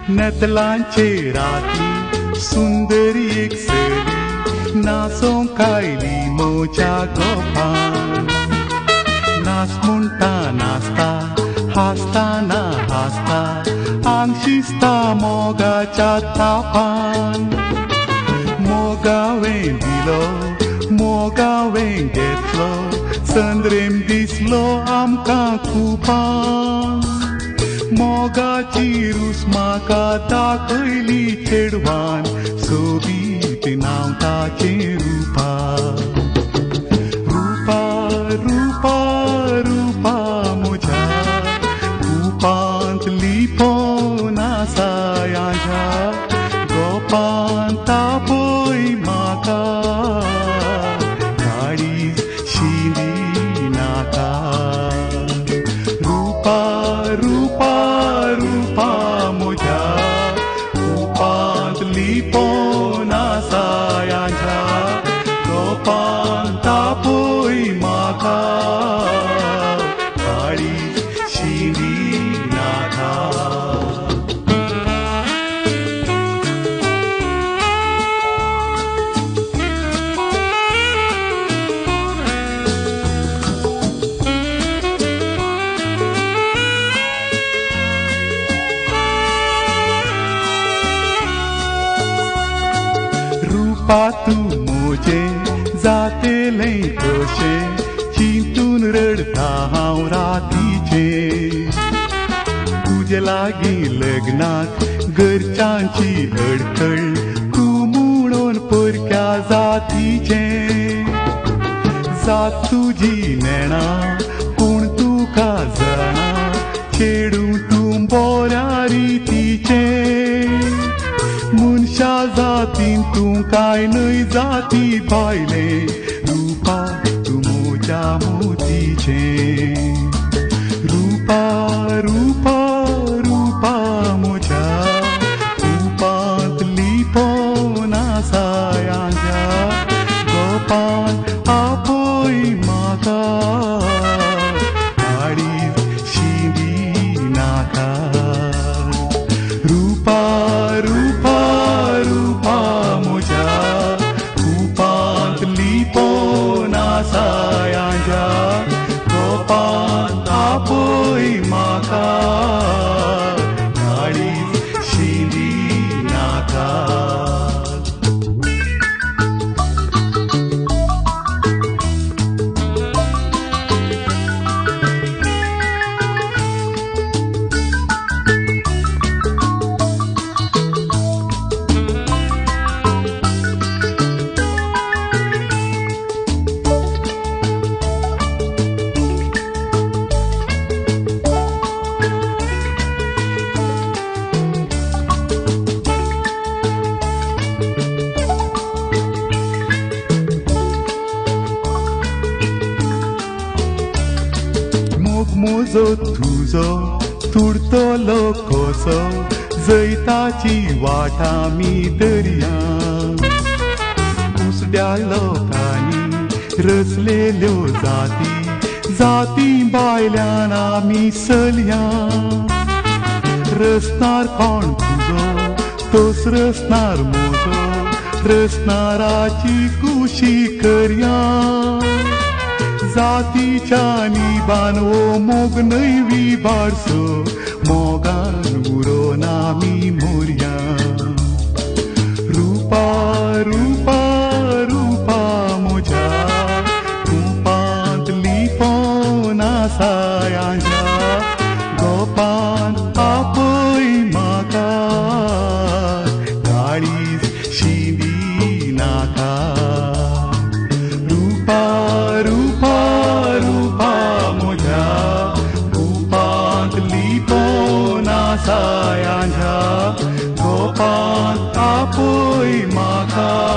Nathalanche Rathin सुंदरी एक सरी नाचोंक कायली मोच्या गोपान नाच म्हणटा नाचता हासताना हासता आंग शिजता मोगाच्या तापान मोगावें दिलो मोगावें घेतलो संद्रेम दिसलो आमकां खुपान मोगाची रूस म्हाका दाखयली चेडवान सोबीत नांव ताचें रुपा रुपा रुपा रुपा म्हज्या रुपांत लिपोवन आसा ह्या गोपान तापय म्हाका काळीज शिंदी नाका रुपा रुपा रुपा म्हज्या रुपांत लिपोवन आसा ह्या गोपान तापय म्हाका काळीज शिंदी नाका रुपा तूं म्हजें जातेलें कशें चिंतून रडटा हांव रातीचें तुजे लागीं लग्नाक घरच्यांची अडखळ तूं म्हणून परक्या जातीचें जात तुजी नेणा पूण तुका जाणा चेडूं तूं बऱ्या रितीचें मनशा जातीन तूं कांय न्हय जाती भायले रुपा तूं म्हज्या मोतीचें रुपा रुपा रुपा म्हज्या रुपांत लिपोवन आसा ह्या गोपान आपय म्हाका काळीज शिंदी नाका रुपा रुपा रुपा म्हज्या रुपांत लिपोवन आसा ह्या गोपान आपय म्हाका काळीज शिंदी नाका मोजो तुजो तुडतलो कसो जैताची वाट आमी दर्या उसड्या लोकांनी रचलेल्यो जाती जाती भायल्यान आमी चलया रचणार कोण तुजो तोच रचणार म्हजो रचणाराची कुशी करया जातीच्या निबान ओ मोग नैवी बारसो मोगान उरोन आमी मोरया रुपा रुपा रुपा म्हज्या रुपांत लिपोवन आसा ह्या गोपान आपय म्हाका काळीज शिंदी नाका रुपा रुपा रुपा म्हज्या रुपांत लिपोवन आसा ह्या गोपान आपय म्हाका